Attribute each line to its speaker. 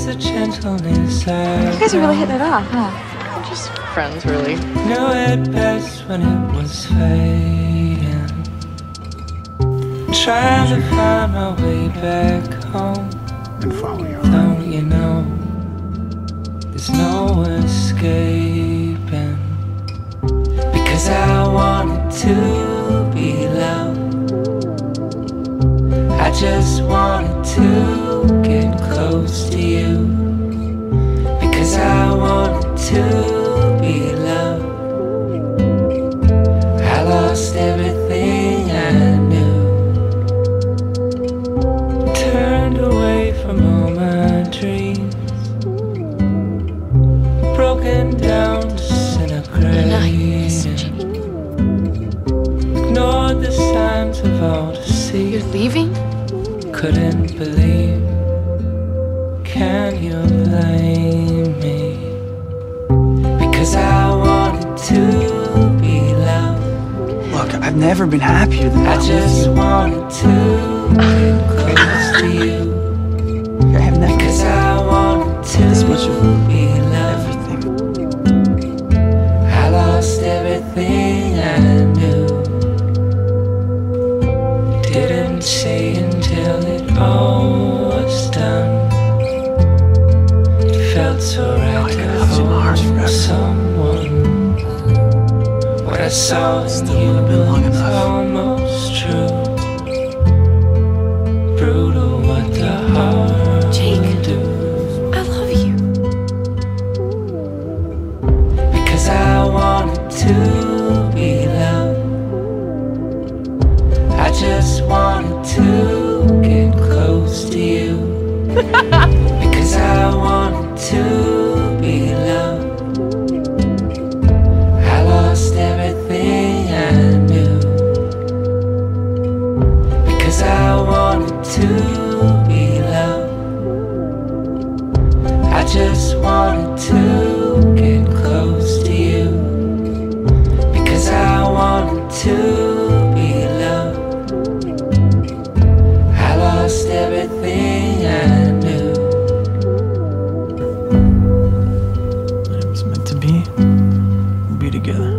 Speaker 1: the gentleness I
Speaker 2: You guys are really hitting it off, huh?
Speaker 3: We're just friends, really.
Speaker 1: knew it best when it was fading. Trying to find my way back home.
Speaker 4: And follow your
Speaker 1: Don't you know, there's no escaping. Because I wanted to be loved. I just wanted to get close to you. Because I wanted to be loved. I lost everything I knew. Turned away from all my dreams. Broken down, disintegrating. Ignored the signs of all deceit.
Speaker 2: You're leaving?
Speaker 1: Couldn't believe. Can you blame me? Because I wanted to be loved.
Speaker 5: Look, I've never been happier than
Speaker 1: I
Speaker 5: that
Speaker 1: just
Speaker 5: with
Speaker 1: wanted to get close to you.
Speaker 5: you. I have never
Speaker 1: Because I wanted to
Speaker 5: this much of
Speaker 1: be loved.
Speaker 5: everything.
Speaker 1: I lost everything I knew. Didn't see until it all was done. It felt so right to hold someone. What I saw in you was almost true. Brutal what the heart
Speaker 2: Jake,
Speaker 1: will do.
Speaker 2: I love you.
Speaker 1: Because I wanted to be loved. I just wanted to get close to you. Because I wanted to be loved. I lost everything I knew. Because I wanted to be loved. I just wanted to get close to you. Because I wanted to be loved. I lost everything I knew.
Speaker 5: It was meant to be. We'll be together.